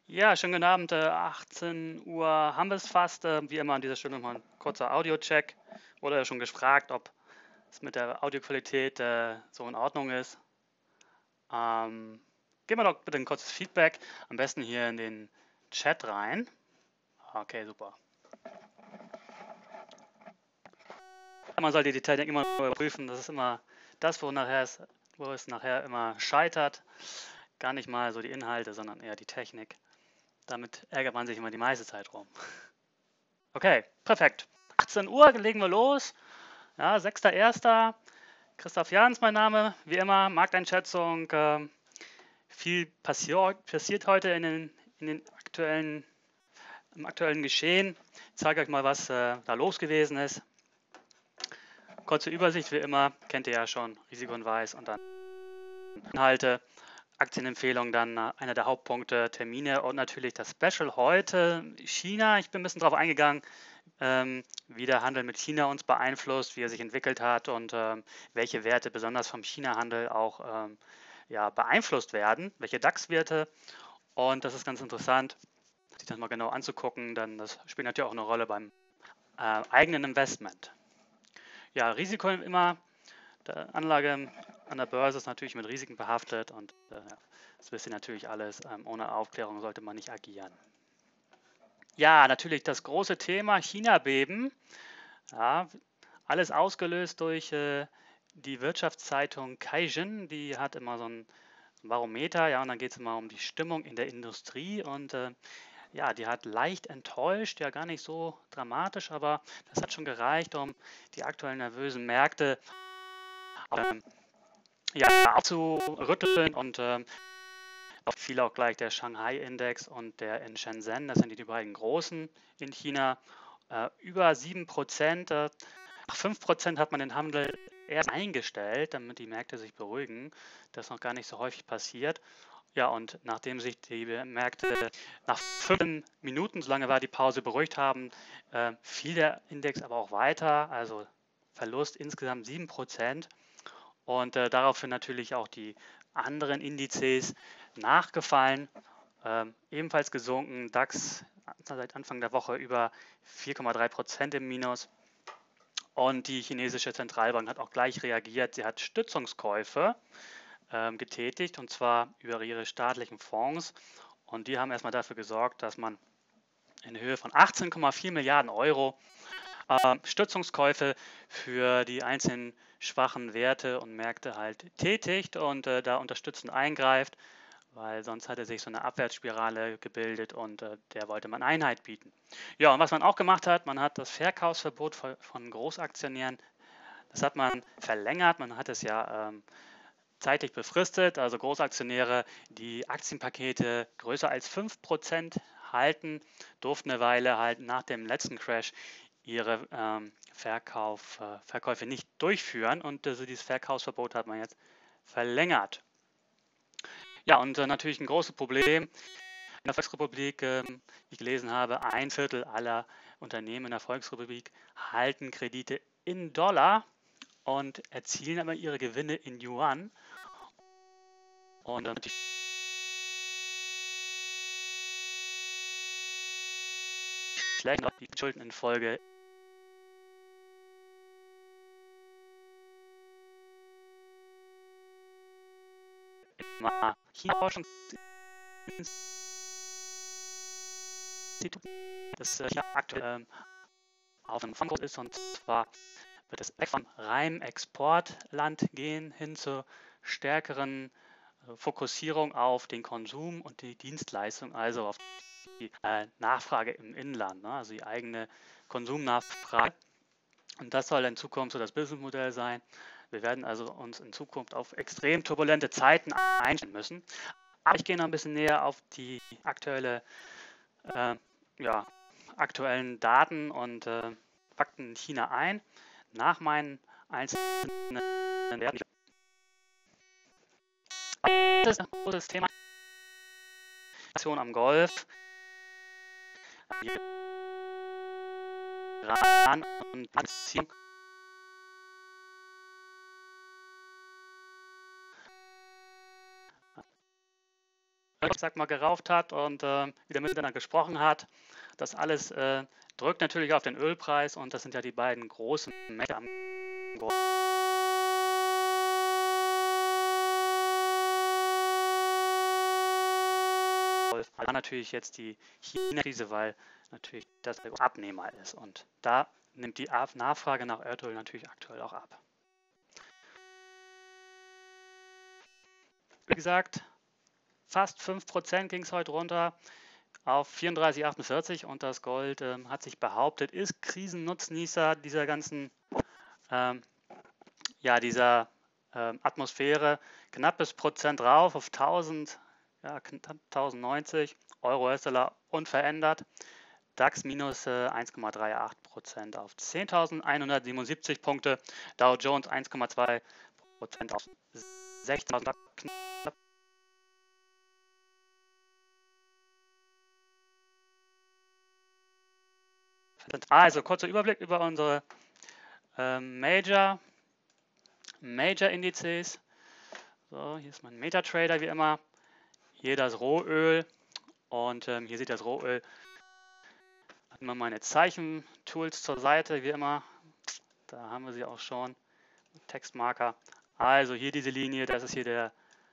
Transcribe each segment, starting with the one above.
Ja, schönen guten Abend. 18 Uhr haben wir es fast. Wie immer an dieser Stelle nochmal ein kurzer Audio-Check. Wurde ja schon gefragt, ob es mit der Audioqualität so in Ordnung ist. Geben wir doch bitte ein kurzes Feedback. Am besten hier in den Chat rein. Okay, super. Man sollte die Technik immer überprüfen. Das ist immer das, wo es nachher immer scheitert. Gar nicht mal so die Inhalte, sondern eher die Technik. Damit ärgert man sich immer die meiste Zeit rum. Okay, perfekt. 18 Uhr legen wir los. Ja, 6.1. Christoph Jans mein Name. Wie immer, Markteinschätzung. Viel passiert heute im aktuellen Geschehen. Ich zeige euch mal, was da los gewesen ist. Kurze Übersicht, wie immer, kennt ihr ja schon, Risikohinweis und dann Inhalte. Aktienempfehlung, dann einer der Hauptpunkte, Termine und natürlich das Special heute, China. Ich bin ein bisschen darauf eingegangen, wie der Handel mit China uns beeinflusst, wie er sich entwickelt hat und welche Werte besonders vom China-Handel auch beeinflusst werden, welche DAX-Werte. Und das ist ganz interessant, sich das mal genau anzugucken, denn das spielt natürlich auch eine Rolle beim eigenen Investment. Ja, Risiko immer. Der Anlage an der Börse ist natürlich mit Risiken behaftet und das wisst ihr natürlich alles. Ohne Aufklärung sollte man nicht agieren. Ja, natürlich das große Thema China-Beben. Ja, alles ausgelöst durch die Wirtschaftszeitung Caixin. Die hat immer so ein Barometer, ja, und dann geht es immer um die Stimmung in der Industrie und ja, die hat leicht enttäuscht, ja gar nicht so dramatisch, aber das hat schon gereicht, um die aktuell nervösen Märkte aufzurütteln und fiel auch gleich der Shanghai-Index und der in Shenzhen, das sind die beiden großen in China, über 7%. Nach 5% hat man den Handel erst eingestellt, damit die Märkte sich beruhigen. Das ist noch gar nicht so häufig passiert. Ja, und nachdem sich die Märkte nach 5 Minuten, so lange war die Pause, beruhigt haben, fiel der Index aber auch weiter, also Verlust insgesamt 7%. Und daraufhin natürlich auch die anderen Indizes nachgefallen, ebenfalls gesunken. DAX seit Anfang der Woche über 4,3% im Minus. Und die chinesische Zentralbank hat auch gleich reagiert. Sie hat Stützungskäufe getätigt, und zwar über ihre staatlichen Fonds. Und die haben erstmal dafür gesorgt, dass man in Höhe von 18,4 Milliarden Euro Stützungskäufe für die einzelnen schwachen Werte und Märkte halt tätigt und da unterstützend eingreift, weil sonst hatte sich so eine Abwärtsspirale gebildet und der wollte man Einheit bieten. Ja, und was man auch gemacht hat, man hat das Verkaufsverbot von Großaktionären, das hat man verlängert, man hat es ja zeitlich befristet, also Großaktionäre, die Aktienpakete größer als 5% halten, durften eine Weile halt nach dem letzten Crash ihre Verkäufe nicht durchführen und dieses Verkaufsverbot hat man jetzt verlängert. Ja, und natürlich ein großes Problem in der Volksrepublik, wie ich gelesen habe, 1/4 aller Unternehmen in der Volksrepublik halten Kredite in Dollar und erzielen aber ihre Gewinne in Yuan. Und die Schulden infolge China-Forschungsinstitut, das hier aktuell auf einem Fangkurs ist, und zwar wird es weg vom reinen Exportland gehen hin zur stärkeren Fokussierung auf den Konsum und die Dienstleistung, also auf die Nachfrage im Inland, ne? Also die eigene Konsumnachfrage. Und das soll in Zukunft so das Businessmodell sein. Wir werden also uns in Zukunft auf extrem turbulente Zeiten einstellen müssen. Aber ich gehe noch ein bisschen näher auf die aktuellen Daten und Fakten in China ein. Nach meinen einzelnen Werten. Das ist ein großes Thema. Am Golf. Iran und Beziehung. ich sag mal, gerauft hat und wieder miteinander gesprochen hat. Das alles drückt natürlich auf den Ölpreis und das sind ja die beiden großen Mächte am Gold. Natürlich jetzt die China-Krise, weil natürlich das der Abnehmer ist und da nimmt die Nachfrage nach Erdöl natürlich aktuell auch ab. Wie gesagt, fast 5% ging es heute runter auf 34,48 und das Gold hat sich behauptet, ist Krisennutznießer dieser ganzen dieser Atmosphäre, knappes Prozent rauf auf 1090 Euro, US-Dollar unverändert. DAX minus 1,38% auf 10.177 Punkte. Dow Jones 1,2% auf 16.000 knapp. Also kurzer Überblick über unsere Major-Indizes. So, hier ist mein MetaTrader wie immer. Hier das Rohöl und hier sieht das Rohöl. Hatten wir meine Zeichentools zur Seite wie immer. Da haben wir sie auch schon. Textmarker. Also hier diese Linie, das ist hier der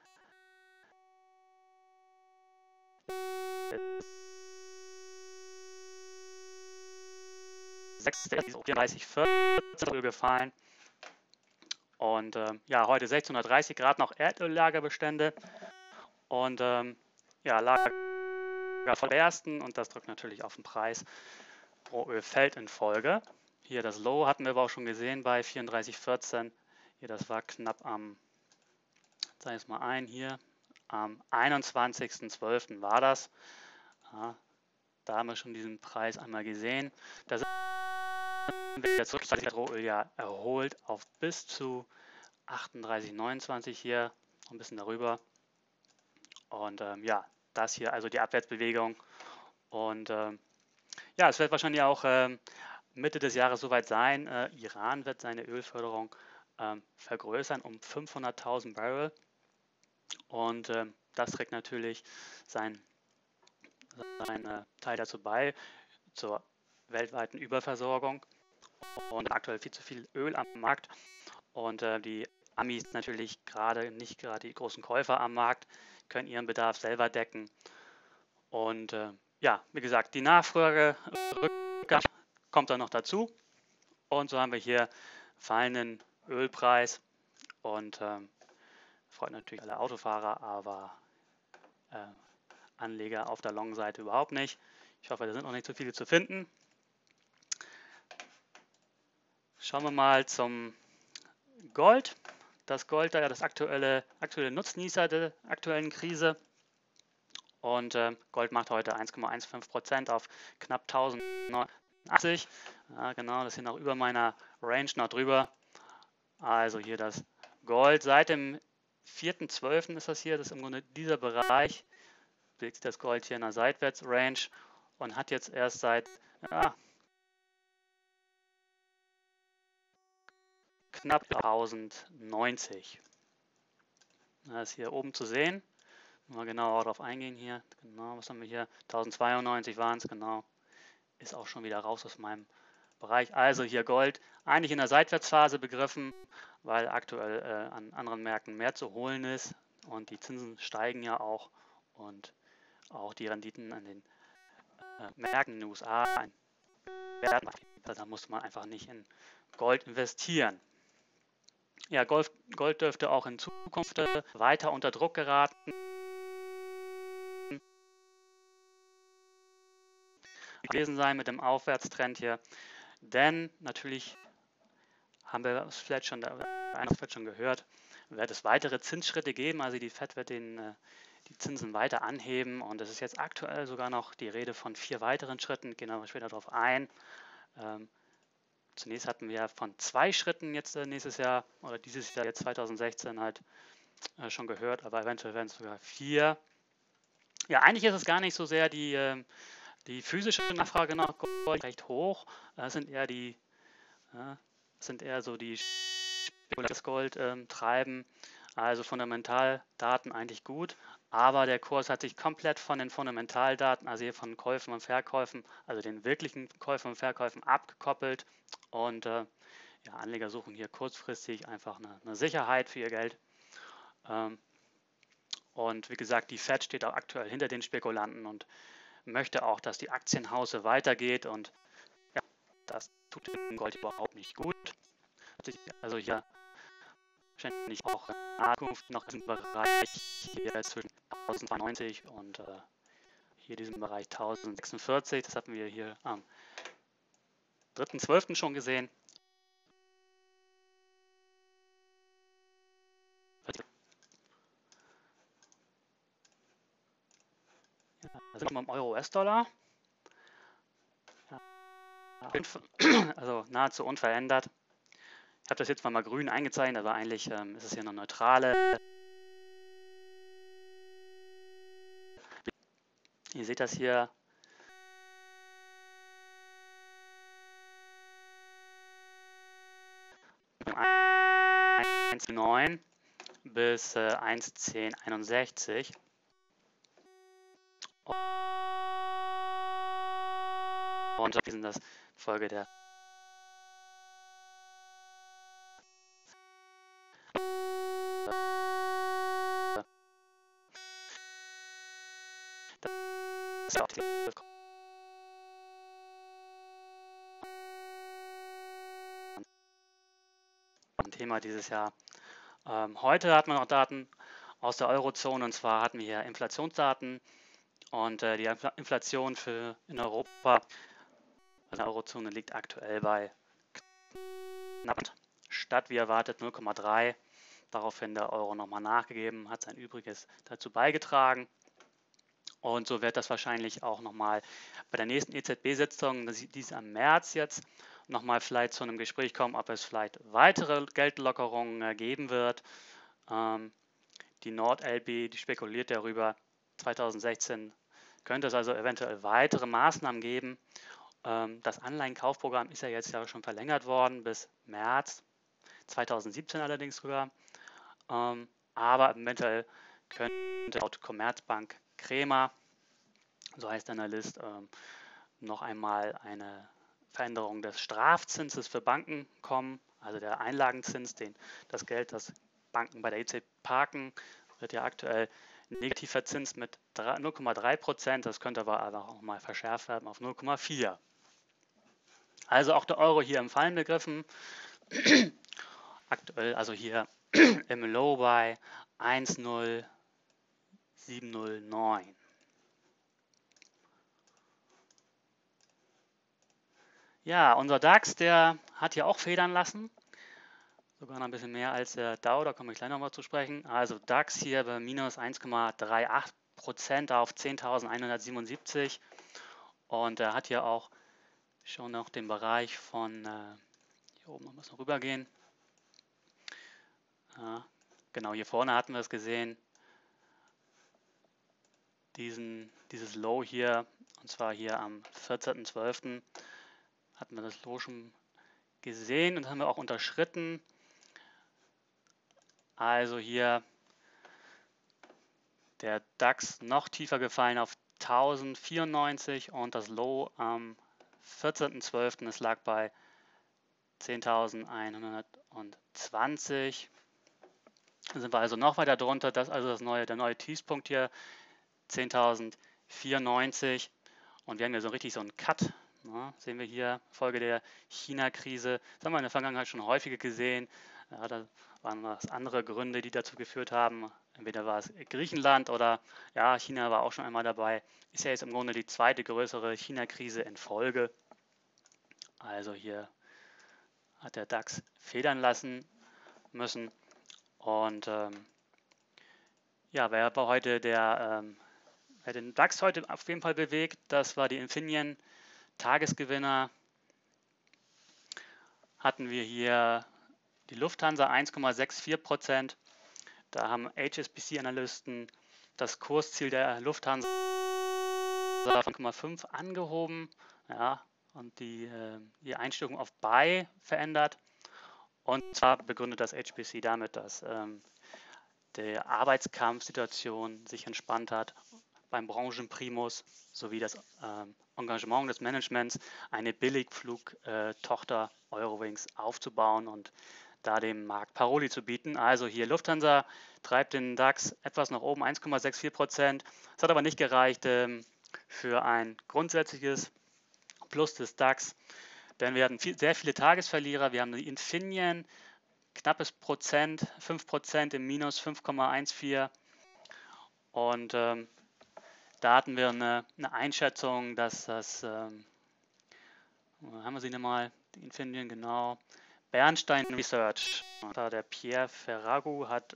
sechste, 34,14 gefallen. Und heute 1630 Grad noch Erdöllagerbestände und Lager voll ersten und das drückt natürlich auf den Preis. Rohöl fällt in Folge. Hier das Low hatten wir aber auch schon gesehen bei 34,14. Hier, das war knapp am, sage ich es mal ein, hier am 21.12. war das. Ja, da haben wir schon diesen Preis einmal gesehen. Da sind wir wieder zurück, das Rohöl ja erholt auf bis zu 38,29 hier, ein bisschen darüber. Und das hier, also die Abwärtsbewegung. Und es wird wahrscheinlich auch Mitte des Jahres soweit sein. Iran wird seine Ölförderung vergrößern um 500.000 Barrel. Und das trägt natürlich seinen Teil dazu bei, zur weltweiten Überversorgung. Und aktuell viel zu viel Öl am Markt. Und die Amis natürlich nicht gerade die großen Käufer am Markt, können ihren Bedarf selber decken. Und wie gesagt, die Nachfrage kommt dann noch dazu. Und so haben wir hier fallenden Ölpreis und freut natürlich alle Autofahrer, aber Anleger auf der Long-Seite überhaupt nicht. Ich hoffe, da sind noch nicht so viele zu finden. Schauen wir mal zum Gold. Das Gold da ja das aktuelle Nutznießer der aktuellen Krise. Und Gold macht heute 1,15% auf knapp 1080. Ja, genau, das ist hier noch über meiner Range noch drüber. Also hier das Gold seit dem 4.12. ist das hier. Das ist im Grunde dieser Bereich. Bewegt sich das Gold hier in der Seitwärts-Range und hat jetzt erst seit knapp 1090. Das ist hier oben zu sehen. Mal genauer darauf eingehen hier. Genau, was haben wir hier? 1092 waren es, genau. Ist auch schon wieder raus aus meinem Bereich. Also hier Gold eigentlich in der Seitwärtsphase begriffen, weil aktuell an anderen Märkten mehr zu holen ist und die Zinsen steigen ja auch und auch die Renditen an den Märkten in den USA werden. Da muss man einfach nicht in Gold investieren. Ja, Gold dürfte auch in Zukunft weiter unter Druck geraten. Gewesen sein mit dem Aufwärtstrend hier, denn natürlich haben wir es vielleicht schon gehört, wird es weitere Zinsschritte geben, also die FED wird die Zinsen weiter anheben und es ist jetzt aktuell sogar noch die Rede von 4 weiteren Schritten, gehen wir später darauf ein. Zunächst hatten wir von 2 Schritten jetzt nächstes Jahr oder dieses Jahr jetzt 2016 halt schon gehört, aber eventuell werden es sogar 4. Ja, eigentlich ist es gar nicht so sehr die physische Nachfrage nach Gold recht hoch. Das sind eher die das Gold treiben. Also fundamental Daten eigentlich gut, aber der Kurs hat sich komplett von den Fundamentaldaten, also hier von Käufen und Verkäufen, also den wirklichen Käufen und Verkäufen abgekoppelt. Und ja, Anleger suchen hier kurzfristig einfach eine Sicherheit für ihr Geld. Und wie gesagt, die Fed steht auch aktuell hinter den Spekulanten und möchte auch, dass die Aktienhause weitergeht. Und ja, das tut dem Gold überhaupt nicht gut. Also hier wahrscheinlich auch in Zukunft noch im Bereich hier zwischen 1092 und hier diesem Bereich 1046. Das hatten wir hier am 3.12. schon gesehen. Ja, da sind wir im Euro-US-Dollar. Ja, also nahezu unverändert. Ich habe das jetzt mal grün eingezeichnet, aber eigentlich ist es hier eine neutrale. Ihr seht das hier. Von 1,9 bis 1,1061. Und wir sind das Folge der ein Thema dieses Jahr. Heute hat man noch Daten aus der Eurozone, und zwar hatten wir hier Inflationsdaten und die Inflation in Europa, also in der Eurozone, liegt aktuell bei knapp statt wie erwartet 0,3. Daraufhin der Euro nochmal nachgegeben, hat sein Übriges dazu beigetragen. Und so wird das wahrscheinlich auch nochmal bei der nächsten EZB-Sitzung, die ist am März jetzt, nochmal vielleicht zu einem Gespräch kommen, ob es vielleicht weitere Geldlockerungen geben wird. Die NordLB, die spekuliert darüber, 2016 könnte es also eventuell weitere Maßnahmen geben. Das Anleihenkaufprogramm ist ja jetzt ja schon verlängert worden bis März 2017 allerdings sogar. Aber eventuell könnte laut Commerzbank Krämer, so heißt der Analyst, noch einmal eine Veränderung des Strafzinses für Banken kommen, also der Einlagenzins, das Geld, das Banken bei der EZB parken, wird ja aktuell negativ verzinst mit 0,3%, das könnte aber auch mal verschärft werden auf 0,4%. Also auch der Euro hier im Fallen begriffen, aktuell also hier im Low bei 1,0709. Ja, unser DAX, der hat hier auch federn lassen. Sogar noch ein bisschen mehr als der Dow, da komme ich gleich nochmal zu sprechen. Also DAX hier bei minus 1,38% auf 10.177. Und er hat hier auch schon noch den Bereich von, hier oben noch ein bisschen rübergehen. Genau, hier vorne hatten wir es gesehen. Dieses Low hier, und zwar hier am 14.12. hatten wir das Low schon gesehen und haben wir auch unterschritten. Also hier der DAX noch tiefer gefallen auf 1094 und das Low am 14.12. es lag bei 10.120. Da sind wir also noch weiter drunter. Das ist also der neue Tiefspunkt hier, 10.094. Und wir haben hier so richtig so einen Cut. Ja, sehen wir hier, Folge der China-Krise. Das haben wir in der Vergangenheit schon häufiger gesehen. Ja, da waren das andere Gründe, die dazu geführt haben. Entweder war es Griechenland oder ja, China war auch schon einmal dabei. Ist ja jetzt im Grunde die zweite größere China-Krise in Folge. Also hier hat der DAX federn lassen müssen. Und ja, wer aber heute wer den DAX heute auf jeden Fall bewegt, das war die Infineon. Tagesgewinner hatten wir hier die Lufthansa 1,64%. Da haben HSBC-Analysten das Kursziel der Lufthansa von 0,5 angehoben, ja, und die Einstellung auf Buy verändert. Und zwar begründet das HSBC damit, dass die Arbeitskampfsituation sich entspannt hat beim Branchenprimus sowie das Engagement des Managements, eine Billigflugtochter Eurowings aufzubauen und da dem Markt Paroli zu bieten. Also hier Lufthansa treibt den DAX etwas nach oben, 1,64%. Es hat aber nicht gereicht für ein grundsätzliches Plus des DAX, denn wir hatten sehr viele Tagesverlierer. Wir haben die Infineon, knappes Prozent, 5% im Minus, 5,14. Und da hatten wir eine Einschätzung, dass das, haben wir sie nochmal, die Infineon, genau, Bernstein Research, der Pierre Ferragu hat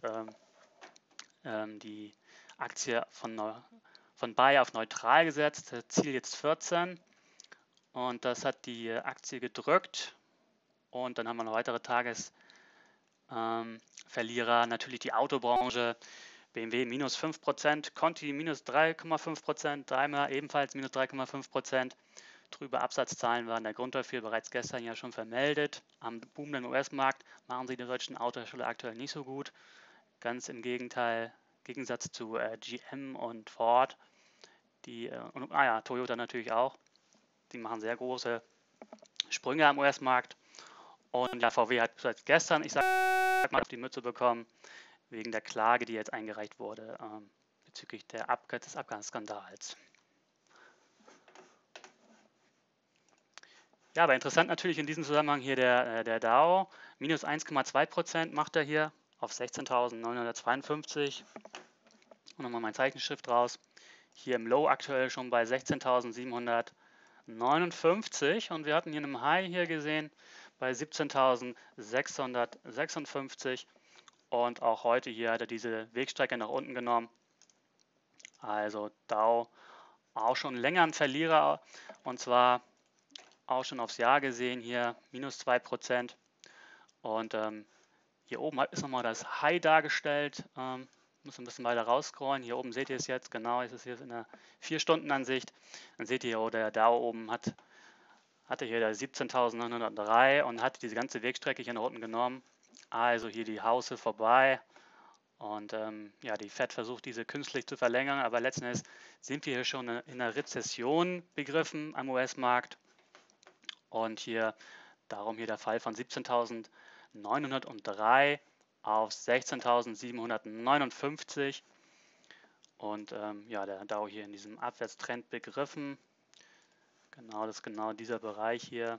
die Aktie von Buy auf neutral gesetzt, Ziel jetzt 14 und das hat die Aktie gedrückt und dann haben wir noch weitere Tagesverlierer, natürlich die Autobranche, BMW minus 5%, Conti minus 3,5%, Daimler ebenfalls minus 3,5%. Trübe Absatzzahlen waren der Grund dafür, bereits gestern ja schon vermeldet. Am boomenden US-Markt machen sie die deutschen Autohersteller aktuell nicht so gut. Ganz im Gegensatz zu GM und Ford, Toyota natürlich auch. Die machen sehr große Sprünge am US-Markt. Und ja, VW hat seit gestern, ich sag mal, auf die Mütze bekommen, wegen der Klage, die jetzt eingereicht wurde, bezüglich des Abgasskandals. Ja, aber interessant natürlich in diesem Zusammenhang hier der Dow, minus 1,2% macht er hier auf 16.952. Und nochmal mein Zeichenschrift raus. Hier im Low aktuell schon bei 16.759 und wir hatten hier einen High hier gesehen bei 17.656 und auch heute hier hat er diese Wegstrecke nach unten genommen. Also Dow auch schon länger ein Verlierer und zwar auch schon aufs Jahr gesehen hier minus 2% und hier oben ist nochmal das High dargestellt. Muss ein bisschen weiter rausscrollen. Hier oben seht ihr es jetzt, genau, ist es hier in der 4-Stunden-Ansicht. Dann seht ihr, der Dow oben hatte hier der 17.903 und hat diese ganze Wegstrecke hier nach unten genommen. Also hier die Hause vorbei. Und ja, die Fed versucht diese künstlich zu verlängern, aber letzten Endes sind wir hier schon in einer Rezession begriffen am US-Markt. Und hier darum hier der Fall von 17.903 auf 16.759 und ja, der Dow hier in diesem Abwärtstrend begriffen. Genau, das ist genau dieser Bereich hier.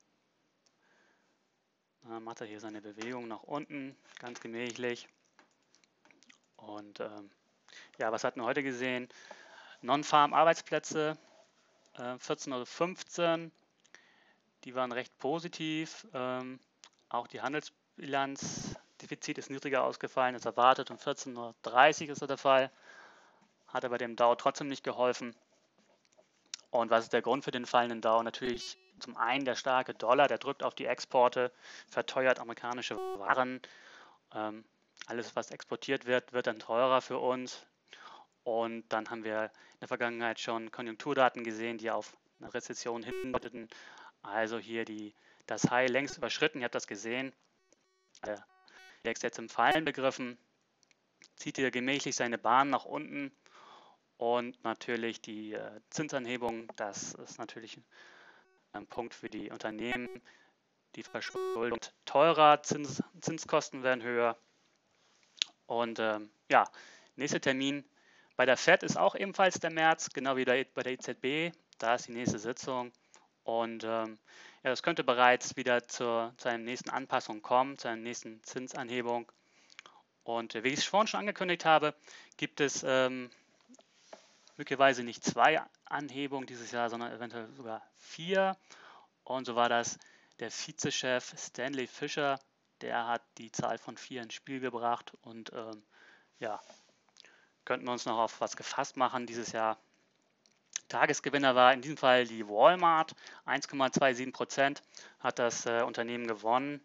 Da macht er hier seine Bewegung nach unten, ganz gemächlich. Und ja, was hatten wir heute gesehen? Non-Farm-Arbeitsplätze, 14.15 Uhr, die waren recht positiv. Auch die Handelsbilanzdefizit ist niedriger ausgefallen als erwartet. Um 14.30 Uhr ist das der Fall. Hat aber dem Dow trotzdem nicht geholfen. Und was ist der Grund für den fallenden Dow? Natürlich zum einen der starke Dollar, der drückt auf die Exporte, verteuert amerikanische Waren. Alles, was exportiert wird, wird dann teurer für uns. Und dann haben wir in der Vergangenheit schon Konjunkturdaten gesehen, die auf eine Rezession hindeuteten. Also hier das High längst überschritten, ihr habt das gesehen. Der Index jetzt im Fallen begriffen, zieht hier gemächlich seine Bahn nach unten und natürlich die Zinsanhebung, das ist natürlich ein Punkt für die Unternehmen. Die Verschuldung teurer, Zinskosten werden höher und ja, nächster Termin bei der Fed ist auch ebenfalls der März, genau wie bei der EZB, da ist die nächste Sitzung. Und ja, das könnte bereits wieder zu einer nächsten Anpassung kommen, zu einer nächsten Zinsanhebung. Und wie ich es vorhin schon angekündigt habe, gibt es möglicherweise nicht 2 Anhebungen dieses Jahr, sondern eventuell sogar 4. Und so war das der Vizechef Stanley Fischer, der hat die Zahl von 4 ins Spiel gebracht. Und ja, könnten wir uns noch auf was gefasst machen dieses Jahr. Tagesgewinner war in diesem Fall die Walmart, 1,27% hat das Unternehmen gewonnen.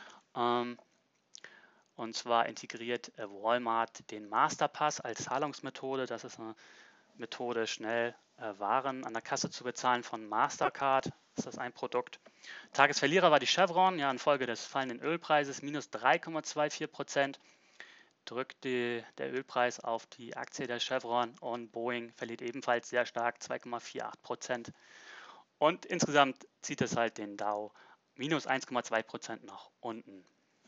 Und zwar integriert Walmart den Masterpass als Zahlungsmethode. Das ist eine Methode, schnell Waren an der Kasse zu bezahlen von Mastercard. Das ist ein Produkt. Tagesverlierer war die Chevron, ja, infolge des fallenden Ölpreises, minus 3,24%. drückt der Ölpreis auf die Aktie der Chevron und Boeing verliert ebenfalls sehr stark 2,48%. Und insgesamt zieht es halt den Dow minus 1,2% nach unten.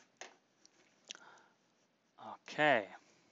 Okay.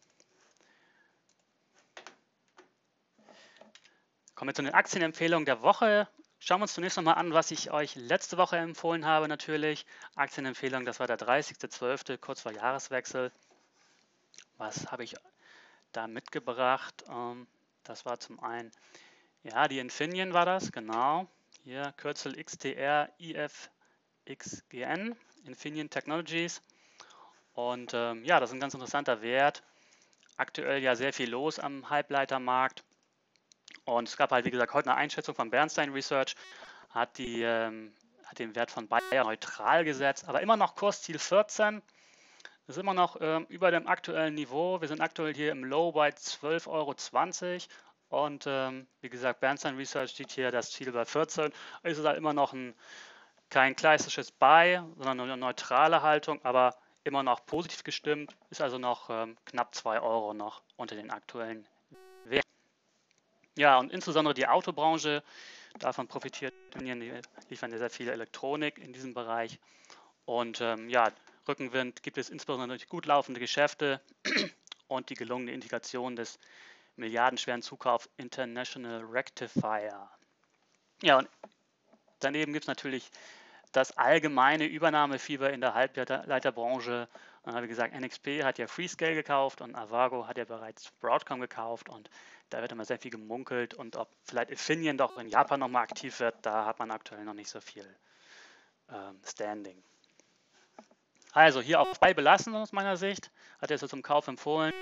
Kommen wir zu den Aktienempfehlungen der Woche. Schauen wir uns zunächst nochmal an, was ich euch letzte Woche empfohlen habe natürlich. Aktienempfehlung, das war der 30.12., kurz vor Jahreswechsel. Was habe ich da mitgebracht? Das war zum einen, ja, die Infineon war das, genau. Hier Kürzel XTR IFXGN, Infineon Technologies. Und ja, das ist ein ganz interessanter Wert. Aktuell ja sehr viel los am Halbleitermarkt. Und es gab halt, wie gesagt, heute eine Einschätzung von Bernstein Research, hat den Wert von Bayer neutral gesetzt, aber immer noch Kursziel 14. Das ist immer noch über dem aktuellen Niveau. Wir sind aktuell hier im Low bei 12,20 Euro. Und wie gesagt, Bernstein Research steht hier das Ziel bei 14. Es ist halt immer noch kein klassisches Buy, sondern eine neutrale Haltung, aber immer noch positiv gestimmt. Ist also noch knapp 2 Euro noch unter den aktuellen Werten. Ja, und insbesondere die Autobranche, davon profitiert Infineon, die liefern ja sehr viel Elektronik in diesem Bereich. Und ja, Rückenwind gibt es insbesondere durch gut laufende Geschäfte und die gelungene Integration des milliardenschweren Zukauf International Rectifier. Ja, und daneben gibt es natürlich das allgemeine Übernahmefieber in der Halbleiterbranche. Wie gesagt, NXP hat ja Freescale gekauft und Avago hat ja bereits Broadcom gekauft und da wird immer sehr viel gemunkelt und ob vielleicht Infineon doch in Japan nochmal aktiv wird, da hat man aktuell noch nicht so viel Standing. Also hier auf Buy belassen aus meiner Sicht, hat er so zum Kauf empfohlen.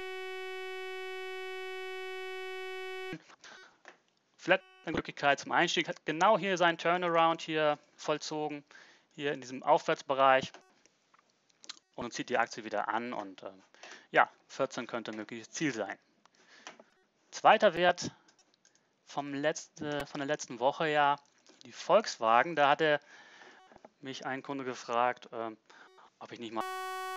Flat eine Möglichkeit zum Einstieg, hat genau hier seinen Turnaround hier vollzogen, hier in diesem Aufwärtsbereich und zieht die Aktie wieder an und ja, 14 könnte ein mögliches Ziel sein. Zweiter Wert von der letzten Woche, ja, die Volkswagen, da hatte mich ein Kunde gefragt, ob ich nicht mal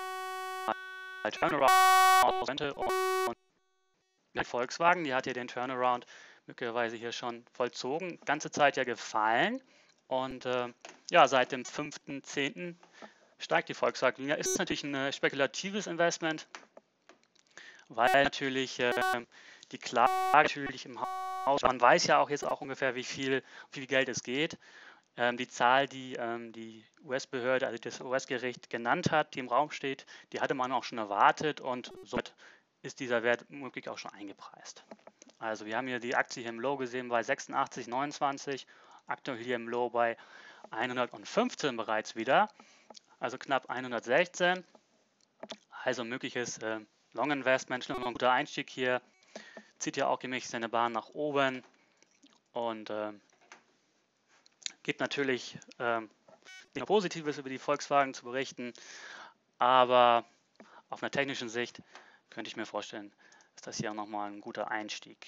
Turnaround könnte und die Volkswagen, die hat ja den Turnaround möglicherweise hier schon vollzogen, ganze Zeit ja gefallen und ja, seit dem 5.10. steigt die Volkswagen. Ja, ist natürlich ein spekulatives Investment, weil natürlich die Klage natürlich im Haus, man weiß ja auch jetzt auch ungefähr, wie viel Geld es geht. Die Zahl, die die US-Behörde, also das US-Gericht genannt hat, die im Raum steht, die hatte man auch schon erwartet und somit ist dieser Wert möglich auch schon eingepreist. Also wir haben hier die Aktie hier im Low gesehen bei 86,29, aktuell hier im Low bei 115 bereits wieder, also knapp 116. Also mögliches Long Investment, schon mal ein guter Einstieg hier, zieht ja auch gemächlich seine Bahn nach oben und gibt natürlich Positives über die Volkswagen zu berichten, aber auf einer technischen Sicht könnte ich mir vorstellen, ist das hier auch nochmal ein guter Einstieg.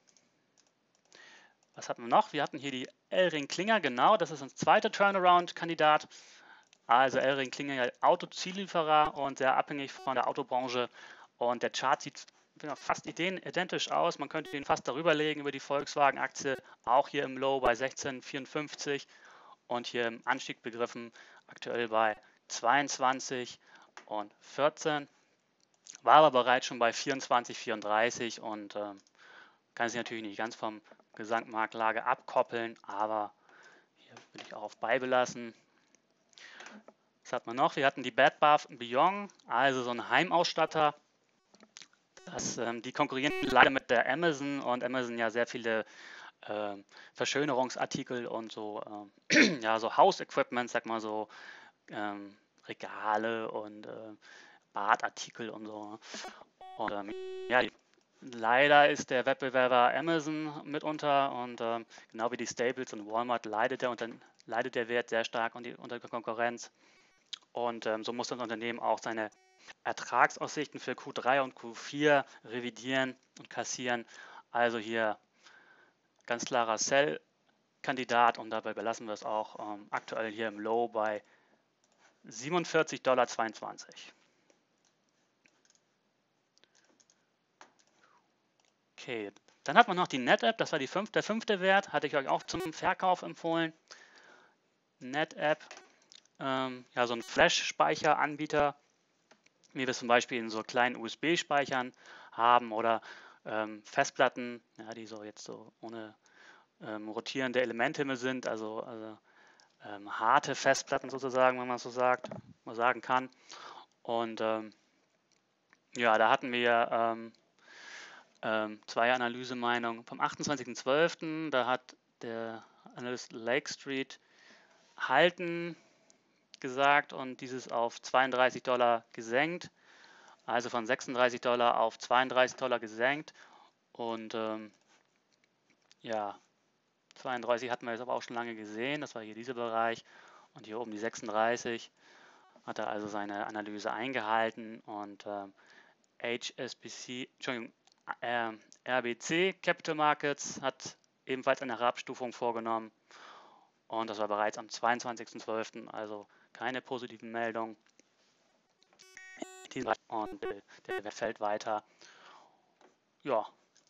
Was hatten wir noch? Wir hatten hier die Elring-Klinger, genau, das ist ein zweiter Turnaround-Kandidat. Also Elring-Klinger, ja, Autozulieferer und sehr abhängig von der Autobranche. Und der Chart sieht fast identisch aus. Man könnte ihn fast darüber legen über die Volkswagen-Aktie, auch hier im Low bei 16,54 und hier im Anstieg begriffen, aktuell bei 22 und 14. War aber bereits schon bei 24,34 und kann sich natürlich nicht ganz vom Gesamtmarktlage abkoppeln, aber hier will ich auch auf Buy belassen. Was hat man noch? Wir hatten die Bed Bath & Beyond, also so ein Heimausstatter. Die konkurrieren leider mit der Amazon und Amazon ja sehr viele Verschönerungsartikel und so, ja, so Hausequipment, sag mal so, Regale und Badartikel und so. Und ja, leider ist der Wettbewerber Amazon mitunter und genau wie die Staples und Walmart leidet der Wert sehr stark unter Konkurrenz. Und so muss das Unternehmen auch seine Ertragsaussichten für Q3 und Q4 revidieren und kassieren. Also hier ganz klarer Sell-Kandidat und dabei belassen wir es auch aktuell hier im Low bei 47,22 $. Okay, dann hat man noch die NetApp, das war der fünfte Wert, hatte ich euch auch zum Verkauf empfohlen. NetApp, ja, so ein Flash-Speicheranbieter, wie wir es zum Beispiel in so kleinen USB-Speichern haben oder Festplatten, ja, die so jetzt so ohne rotierende Elemente sind, also harte Festplatten sozusagen, wenn man so sagen kann. Und ja, da hatten wir 2 Analysemeinungen. Vom 28.12., da hat der Analyst Lake Street halten gesagt und dieses auf $32 gesenkt, also von $36 auf $32 gesenkt. Und ja, 32 hatten wir jetzt aber auch schon lange gesehen, das war hier dieser Bereich, und hier oben die 36 hat er also seine Analyse eingehalten und RBC Capital Markets hat ebenfalls eine Herabstufung vorgenommen und das war bereits am 22.12., also keine positiven Meldungen. Und der Wert fällt weiter. Ja.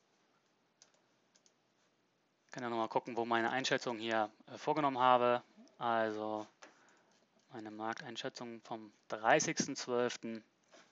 Ich kann ja nochmal gucken, wo meine Einschätzung hier vorgenommen habe. Also meine Markteinschätzung vom 30.12.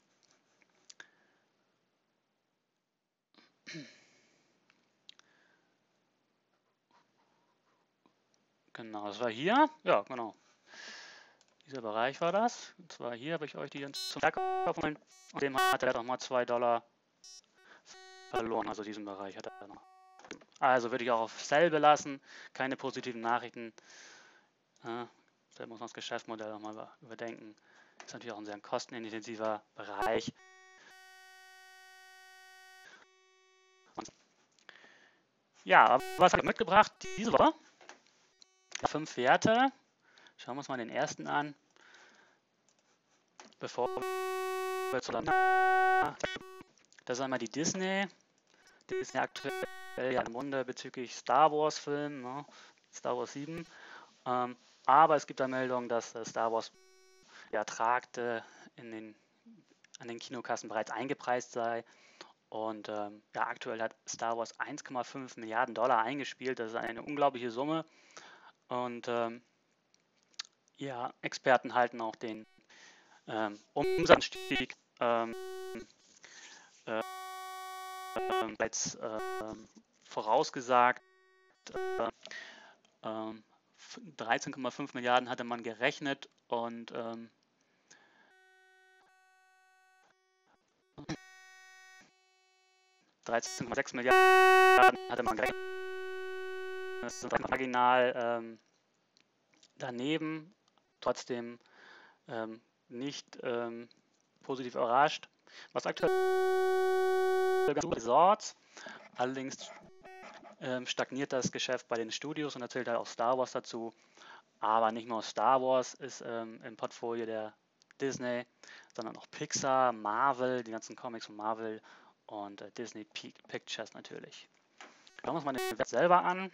Genau, das war hier. Ja, genau. Dieser Bereich war das. Und zwar hier habe ich euch die zum Verkauf und dem hat er nochmal $2 verloren. Also diesen Bereich hat er noch. Also würde ich auch auf Sell belassen. Keine positiven Nachrichten. Ja, da muss man das Geschäftsmodell auch mal überdenken. Ist natürlich auch ein sehr kostenintensiver Bereich. Ja, was habe ich mitgebracht diese Woche? 5 Werte. Schauen wir uns mal den ersten an. Bevor wir zu das ist einmal die Disney. Die ist ja aktuell ja im Munde bezüglich Star Wars Film, ne? Star Wars 7. Aber es gibt da Meldungen, dass Star Wars der Ertrag an den Kinokassen bereits eingepreist sei. Und ja, aktuell hat Star Wars 1,5 Milliarden Dollar eingespielt. Das ist eine unglaubliche Summe. Und ja, Experten halten auch den Umsatzanstieg bereits vorausgesagt. 13,5 Milliarden hatte man gerechnet und 13,6 Milliarden hatte man gerechnet. Das ist marginal daneben, trotzdem nicht positiv überrascht. Was aktuell Resorts, allerdings stagniert das Geschäft bei den Studios und erzählt halt auch Star Wars dazu. Aber nicht nur Star Wars ist im Portfolio der Disney, sondern auch Pixar, Marvel, die ganzen Comics von Marvel und Disney Pictures natürlich. Schauen wir uns mal den Wert selber an.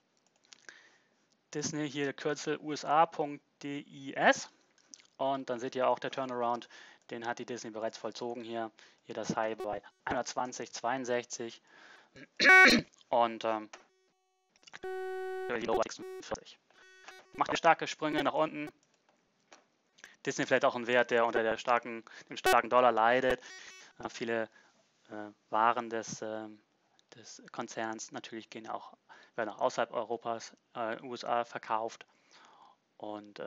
Disney, hier der Kürzel USA.dis und dann seht ihr auch der Turnaround, den hat die Disney bereits vollzogen hier. Hier das High bei 120,62 und die Low 46. Macht starke Sprünge nach unten. Disney vielleicht auch ein Wert, der unter dem starken Dollar leidet. Viele Waren des Konzerns natürlich werden auch außerhalb Europas, USA verkauft. Und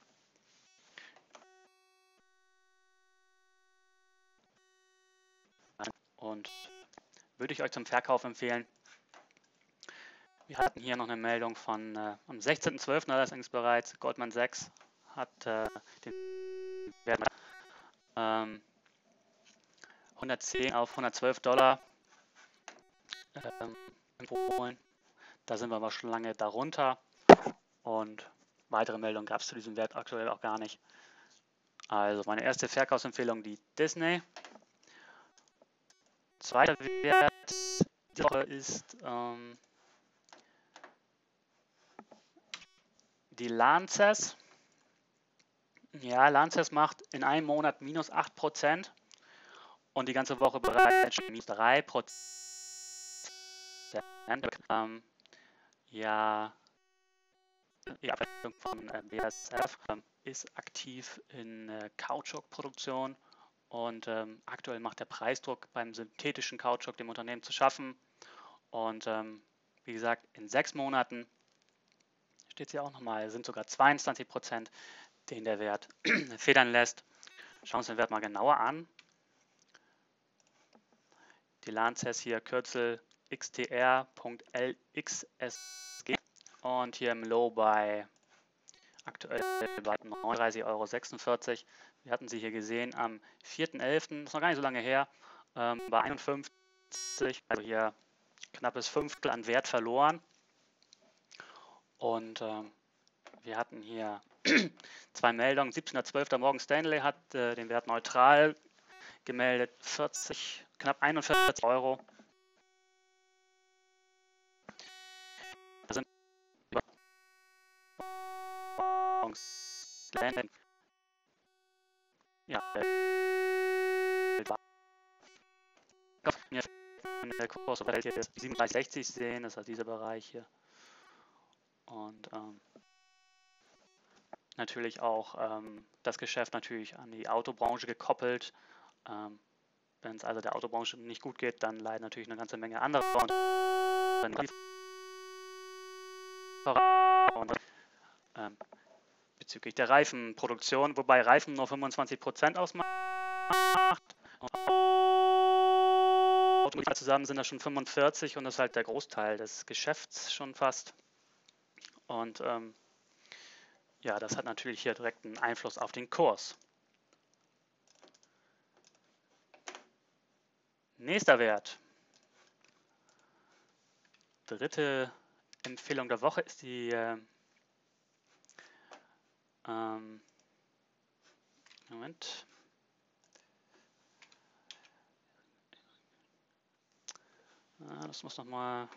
würde ich euch zum Verkauf empfehlen. Wir hatten hier noch eine Meldung von am 16.12. allerdings bereits. Goldman Sachs hat den Wert 110 auf 112 Dollar empfohlen. Da sind wir aber schon lange darunter und weitere Meldungen gab es zu diesem Wert aktuell auch gar nicht. Also meine erste Verkaufsempfehlung, die Disney. Zweiter Wert diese Woche ist die Lanxess. Ja, Lanxess macht in einem Monat minus 8% und die ganze Woche bereits minus 3%. Ja, die Ableitung von BASF ist aktiv in Kautschukproduktion und aktuell macht der Preisdruck beim synthetischen Kautschuk dem Unternehmen zu schaffen. Und wie gesagt, in 6 Monaten steht es hier auch nochmal, sind sogar 22%, den der Wert federn lässt. Schauen wir uns den Wert mal genauer an. Die Lanxess hier Kürzel XTR.LXSG und hier im Low bei aktuell bei 39,46 €. Wir hatten sie hier gesehen am 4.11., das ist noch gar nicht so lange her, bei 51, also hier knappes Fünftel an Wert verloren. Und wir hatten hier 2 Meldungen. 17.12. Morgan Stanley hat den Wert neutral gemeldet, knapp 41 €. Das sind ja, der Kurs auf der hier ist 37,60 sehen, das ist dieser Bereich hier. Und natürlich auch das Geschäft natürlich an die Autobranche gekoppelt. Wenn es also der Autobranche nicht gut geht, dann leiden natürlich eine ganze Menge andere bezüglich der Reifenproduktion, wobei Reifen nur 25% ausmacht. Zusammen sind das schon 45 und das ist halt der Großteil des Geschäfts schon fast. Und ja, das hat natürlich hier direkt einen Einfluss auf den Kurs. Nächster Wert. Dritte Empfehlung der Woche ist die Moment. Das muss noch mal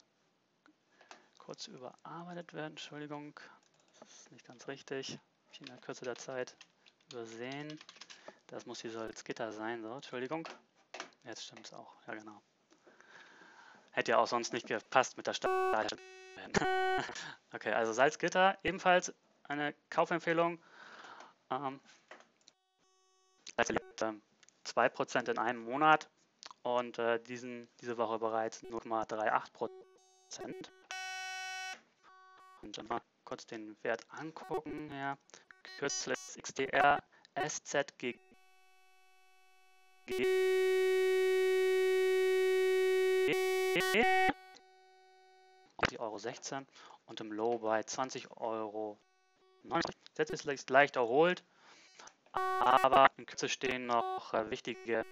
kurz überarbeitet werden. Entschuldigung, das ist nicht ganz richtig. Habe ich in der Kürze der Zeit übersehen. Das muss die Salzgitter sein. So, Entschuldigung. Jetzt stimmt es auch. Ja, genau. Hätte ja auch sonst nicht gepasst mit der Stahl. Okay, also Salzgitter, ebenfalls eine Kaufempfehlung. 2% in einem Monat und diese Woche bereits 0,38%. Und dann mal kurz den Wert angucken. Ja. Kürzel XTR SZG. €16 und im Low bei 20,90 €. Jetzt ist es leicht erholt, aber in Kürze stehen noch wichtige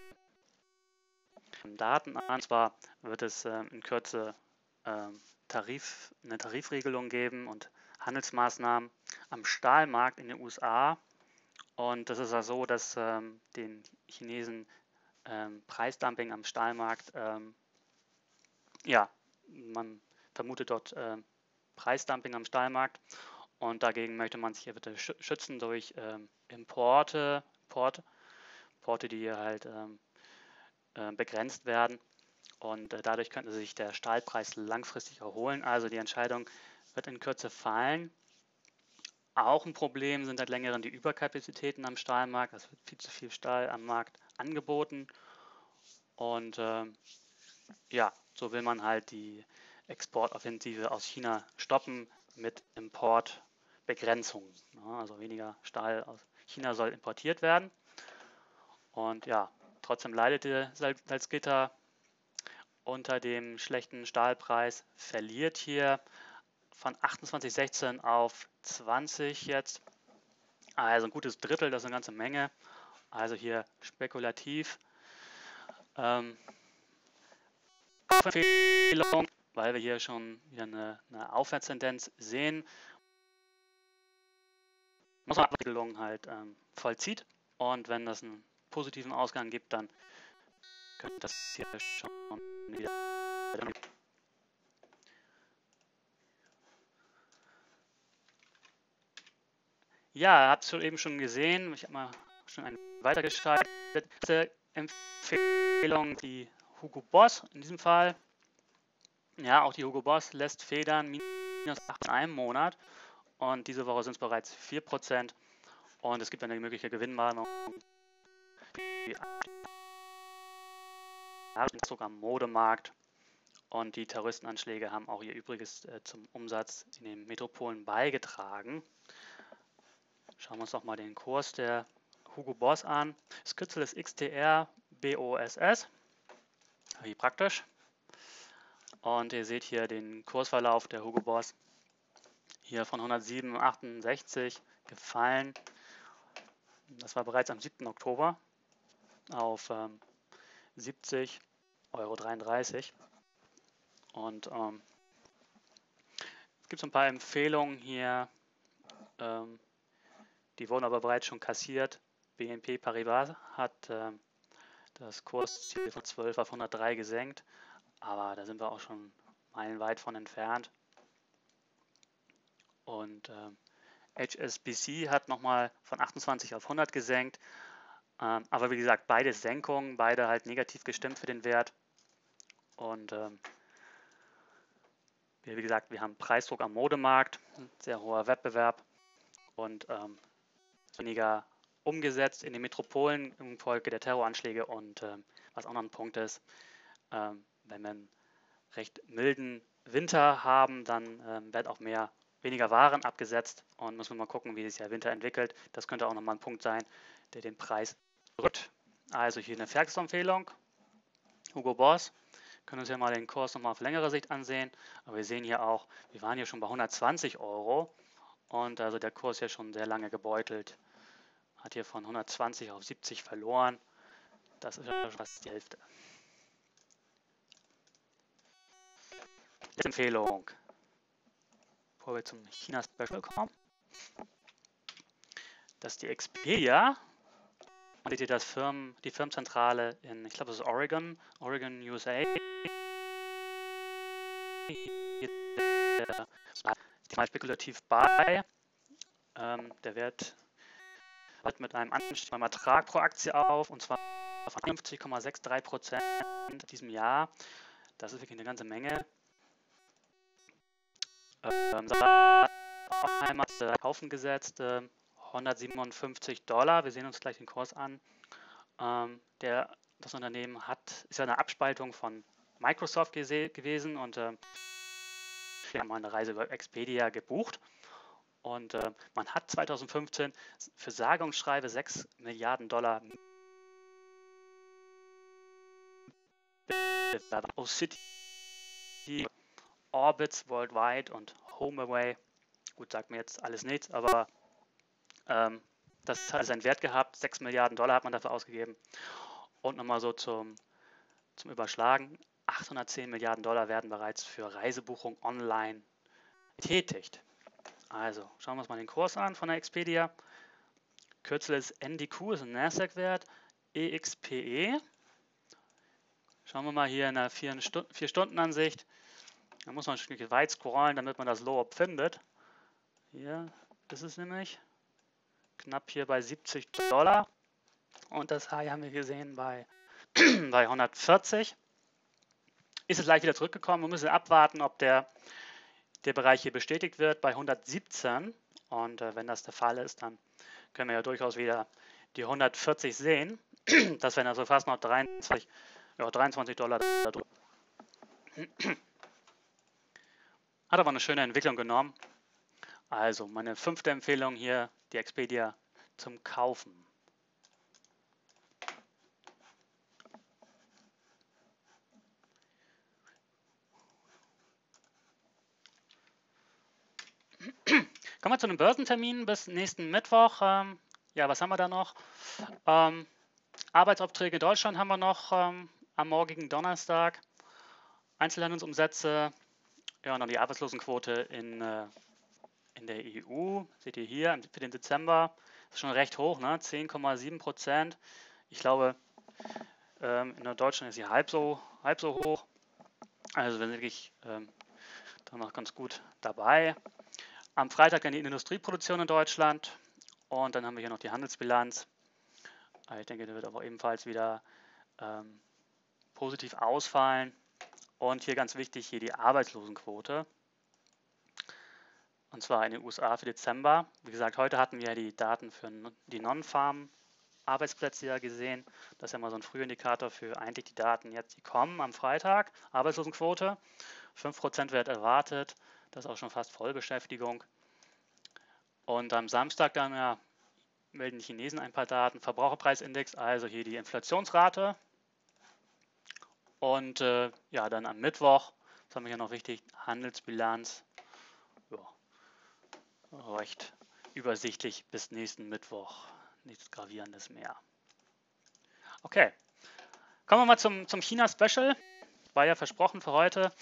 Daten an. Und zwar wird es in Kürze eine Tarifregelung geben und Handelsmaßnahmen am Stahlmarkt in den USA. Und das ist ja so, dass den Chinesen Preisdumping am Stahlmarkt, ja, man vermutet dort Preisdumping am Stahlmarkt und dagegen möchte man sich hier bitte schützen durch Importe, die halt begrenzt werden und dadurch könnte sich der Stahlpreis langfristig erholen. Also die Entscheidung wird in Kürze fallen. Auch ein Problem sind seit längerem die Überkapazitäten am Stahlmarkt. Es wird viel zu viel Stahl am Markt angeboten und ja, so will man halt die Exportoffensive aus China stoppen mit Importbegrenzungen. Also weniger Stahl aus China soll importiert werden. Und ja, trotzdem leidet die Salzgitter unter dem schlechten Stahlpreis, verliert hier von 28,16 auf 20 jetzt. Also ein gutes Drittel, das ist eine ganze Menge. Also hier spekulativ. Empfehlung, weil wir hier schon wieder eine Aufwärtstendenz sehen, muss man die Regelung halt vollzieht und wenn das einen positiven Ausgang gibt, dann könnte das hier schon wieder. Ja, habt ihr eben schon gesehen, ich habe mal schon eine weitergeschaltet. Empfehlung, die Hugo Boss in diesem Fall. Ja, auch die Hugo Boss lässt federn, minus 8 in einem Monat. Und diese Woche sind es bereits 4%. Und es gibt eine mögliche Gewinnwarnung. Zug am Modemarkt. Und die Terroristenanschläge haben auch ihr Übriges zum Umsatz in den Metropolen beigetragen. Schauen wir uns doch mal den Kurs der Hugo Boss an. Das Kürzel ist XTR BOSS. Wie praktisch. Und ihr seht hier den Kursverlauf der Hugo Boss. Hier von 107,68 gefallen. Das war bereits am 7. Oktober auf 70,33 Euro. Und es gibt so ein paar Empfehlungen hier, die wurden aber bereits schon kassiert. BNP Paribas hat das Kursziel von 12 auf 103 gesenkt, aber da sind wir auch schon meilenweit von entfernt. Und HSBC hat nochmal von 28 auf 100 gesenkt. Aber wie gesagt, beide Senkungen, beide halt negativ gestimmt für den Wert. Und wie gesagt, wir haben Preisdruck am Modemarkt, sehr hoher Wettbewerb und weniger umgesetzt in den Metropolen infolge der Terroranschläge. Und was auch noch ein Punkt ist, wenn wir einen recht milden Winter haben, dann wird auch weniger Waren abgesetzt und müssen wir mal gucken, wie sich der Winter entwickelt. Das könnte auch nochmal ein Punkt sein, der den Preis drückt. Also hier eine Verkaufsempfehlung, Hugo Boss. Können uns ja mal den Kurs nochmal auf längere Sicht ansehen. Aber wir sehen hier auch, wir waren hier schon bei 120 Euro und also der Kurs hier schon sehr lange gebeutelt. Hat hier von 120 auf 70 verloren. Das ist ja fast die Hälfte. Letzte Empfehlung, bevor wir zum China-Special kommen. Das ist die Expedia. Man sieht hier die Firmenzentrale in, ich glaube, das ist Oregon, USA. Mal spekulativ bei. Der Wert hat mit einem Anstieg beim Ertrag pro Aktie auf, und zwar von 50,63% in diesem Jahr. Das ist wirklich eine ganze Menge. Auf einmal kaufen gesetzt, $157. Wir sehen uns gleich den Kurs an. Das Unternehmen ist ja eine Abspaltung von Microsoft gewesen und wir haben eine Reise über Expedia gebucht. Und man hat 2015 für sage und schreibe $6 Milliarden City, Orbitz Worldwide und HomeAway. Gut, sagt mir jetzt alles nichts, aber das hat seinen Wert gehabt. $6 Milliarden hat man dafür ausgegeben. Und nochmal so zum Überschlagen, 810 Milliarden Dollar werden bereits für Reisebuchung online getätigt. Also schauen wir uns mal den Kurs an von der Expedia. Kürzel ist NDQ, ist ein Nasdaq-Wert, EXPE. Schauen wir mal hier in der 4-Stunden-Ansicht. Da muss man ein Stückchen weit scrollen, damit man das Low-Up findet. Hier ist es nämlich knapp hier bei $70. Und das High haben wir gesehen bei 140. Ist es gleich wieder zurückgekommen. Wir müssen abwarten, ob der Bereich hier bestätigt wird bei 117. Und wenn das der Fall ist, dann können wir ja durchaus wieder die 140 sehen. Das wären also fast noch $23 da drüben. Hat aber eine schöne Entwicklung genommen. Also meine 5. Empfehlung hier, die Expedia zum Kaufen. Kommen wir zu den Börsenterminen bis nächsten Mittwoch. Ja, was haben wir da noch? Arbeitsaufträge in Deutschland haben wir noch am morgigen Donnerstag. Einzelhandelsumsätze, ja, und dann die Arbeitslosenquote in der EU. Seht ihr hier für den Dezember. Das ist schon recht hoch, ne? 10,7%. Ich glaube, in Deutschland ist sie halb so hoch. Also wir sind wirklich da noch ganz gut dabei. Am Freitag dann die Industrieproduktion in Deutschland und dann haben wir hier noch die Handelsbilanz. Ich denke, die wird aber ebenfalls wieder positiv ausfallen. Und hier ganz wichtig, hier die Arbeitslosenquote. Und zwar in den USA für Dezember. Wie gesagt, heute hatten wir die Daten für die Non-Farm-Arbeitsplätze ja gesehen. Das ist ja mal so ein Frühindikator für eigentlich die Daten jetzt, die kommen am Freitag. Arbeitslosenquote, 5% wird erwartet. Das ist auch schon fast Vollbeschäftigung. Und am Samstag dann ja, melden die Chinesen ein paar Daten. Verbraucherpreisindex, also hier die Inflationsrate. Und ja, dann am Mittwoch, das haben wir hier noch wichtig, Handelsbilanz. Ja, recht übersichtlich bis nächsten Mittwoch. Nichts Gravierendes mehr. Okay, kommen wir mal zum China-Special. War ja versprochen für heute.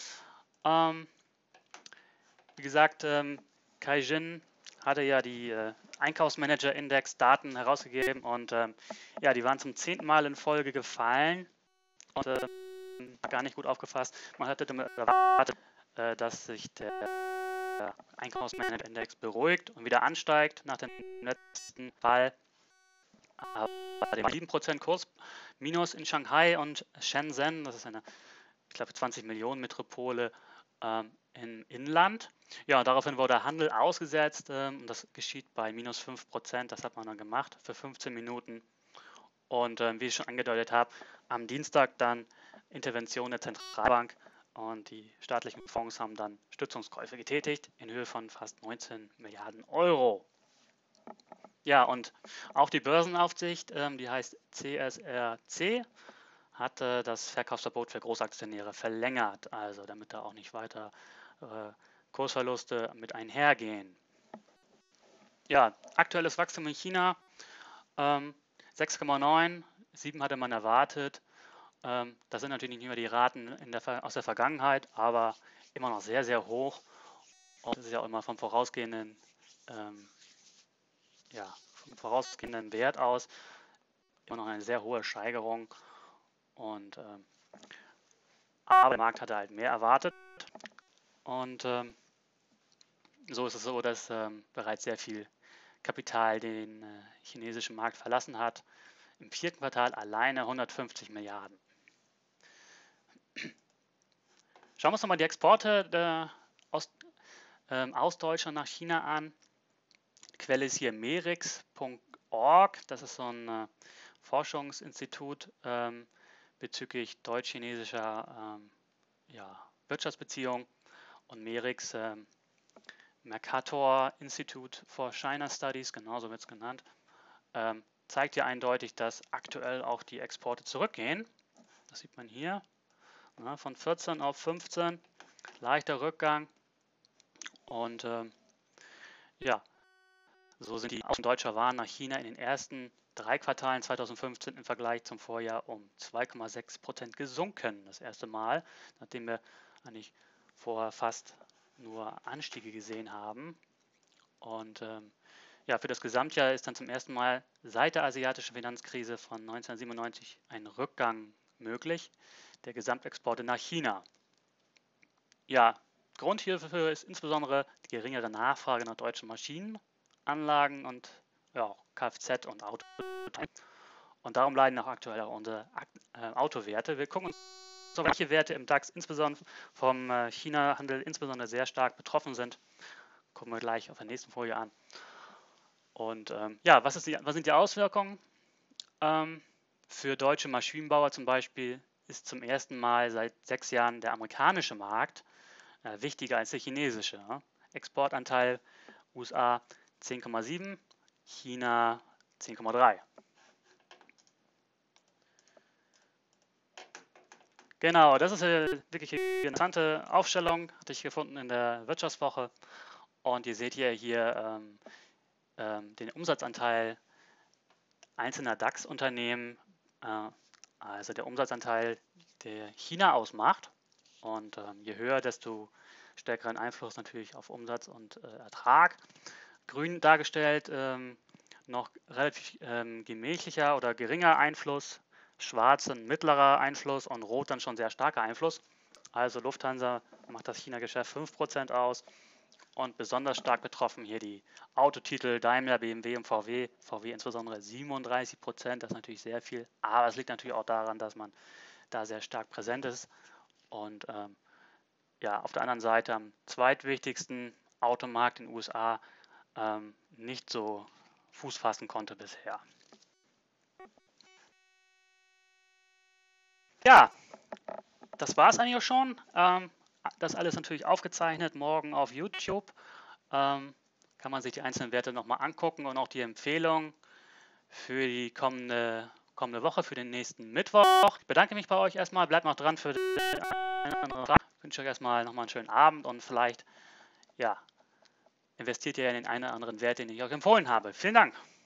Wie gesagt, Caijin hatte ja die Einkaufsmanager-Index-Daten herausgegeben und ja, die waren zum 10. Mal in Folge gefallen und gar nicht gut aufgefasst. Man hatte damit erwartet, dass sich der Einkaufsmanager-Index beruhigt und wieder ansteigt nach dem letzten Fall. Aber dem 7% Kurs minus in Shanghai und Shenzhen, das ist eine, ich glaube, 20 Millionen Metropole im Inland. Ja, und daraufhin wurde der Handel ausgesetzt und das geschieht bei minus 5%. Das hat man dann gemacht für 15 Minuten. Und wie ich schon angedeutet habe, am Dienstag dann Intervention der Zentralbank und die staatlichen Fonds haben dann Stützungskäufe getätigt in Höhe von fast 19 Milliarden Euro. Ja, und auch die Börsenaufsicht, die heißt CSRC, hat das Verkaufsverbot für Großaktionäre verlängert, also damit da auch nicht weiter Kursverluste mit einhergehen. Ja, aktuelles Wachstum in China 6,9, 7 hatte man erwartet. Das sind natürlich nicht mehr die Raten aus der Vergangenheit, aber immer noch sehr, sehr hoch. Und das ist ja auch immer vom vorausgehenden Wert aus immer noch eine sehr hohe Steigerung. Und aber der Markt hatte halt mehr erwartet. Und so ist es so, dass bereits sehr viel Kapital den chinesischen Markt verlassen hat. Im 4. Quartal alleine 150 Milliarden. Schauen wir uns nochmal die Exporte aus Deutschland nach China an. Quelle ist hier merix.org. Das ist so ein Forschungsinstitut bezüglich deutsch-chinesischer Wirtschaftsbeziehungen. Und Merix, Mercator Institute for China Studies, genauso wird es genannt, zeigt ja eindeutig, dass aktuell auch die Exporte zurückgehen. Das sieht man hier. Von 14 auf 15, leichter Rückgang. Und ja, so sind die Außen deutscher Waren nach China in den ersten 3 Quartalen 2015 im Vergleich zum Vorjahr um 2,6% gesunken. Das erste Mal, nachdem wir eigentlich vorher fast nur Anstiege gesehen haben. Und ja, für das Gesamtjahr ist dann zum ersten Mal seit der asiatischen Finanzkrise von 1997 ein Rückgang möglich der Gesamtexporte nach China. Ja, Grund hierfür ist insbesondere die geringere Nachfrage nach deutschen Maschinenanlagen und ja, Kfz und Auto. Und darum leiden auch aktuell auch unsere Autowerte. Wir gucken uns so, welche Werte im DAX insbesondere vom China-Handel insbesondere sehr stark betroffen sind. Gucken wir gleich auf der nächsten Folie an. Und ja, was sind die Auswirkungen? Für deutsche Maschinenbauer zum Beispiel ist zum ersten Mal seit 6 Jahren der amerikanische Markt wichtiger als der chinesische. Exportanteil USA 10,7, China 10,3. Genau, das ist wirklich eine interessante Aufstellung, hatte ich gefunden in der Wirtschaftswoche. Und ihr seht hier den Umsatzanteil einzelner DAX-Unternehmen, also der Umsatzanteil, der China ausmacht. Und je höher, desto stärkeren Einfluss natürlich auf Umsatz und Ertrag. Grün dargestellt noch relativ gemächlicher oder geringer Einfluss, schwarz ein mittlerer Einfluss und rot dann schon sehr starker Einfluss. Also Lufthansa macht das China-Geschäft 5% aus und besonders stark betroffen hier die Autotitel Daimler, BMW und VW. VW insbesondere 37%, das ist natürlich sehr viel, aber es liegt natürlich auch daran, dass man da sehr stark präsent ist und ja, auf der anderen Seite am zweitwichtigsten Automarkt in den USA nicht so Fuß fassen konnte bisher. Ja, das war es eigentlich auch schon. Das alles natürlich aufgezeichnet, morgen auf YouTube. Kann man sich die einzelnen Werte nochmal angucken und auch die Empfehlung für die kommende Woche, für den nächsten Mittwoch. Ich bedanke mich bei euch erstmal, bleibt noch dran für den anderen Tag. Ich wünsche euch erstmal nochmal einen schönen Abend und vielleicht, ja, investiert ihr in den einen oder anderen Wert, den ich euch empfohlen habe. Vielen Dank.